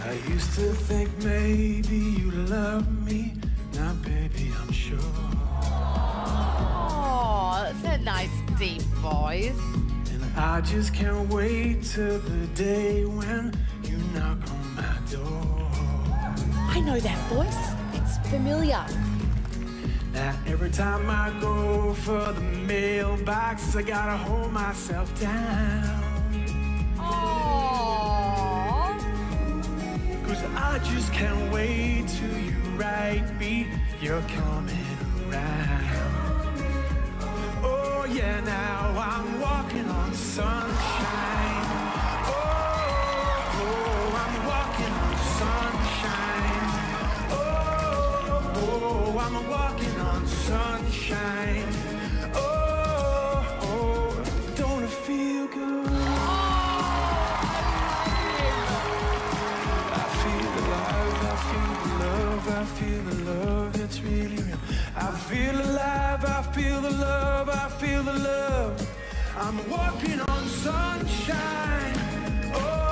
I used to think maybe you love me. Now, baby, I'm sure. Oh, that's a nice deep voice. And I just can't wait till the day when you knock on my door. I know that voice. It's familiar. Now every time I go for the mailbox, I gotta hold myself down. Oh. 'Cause I just can't wait till you write me you're coming around. Oh yeah, now I'm walking on sunshine. Oh, I'm walking on sunshine. Oh, I'm walking on sunshine. Oh, don't it feel good? I feel alive, I feel the love, I feel the love that's really real. I feel alive, I feel the love, I feel the love. I'm walking on sunshine. Oh,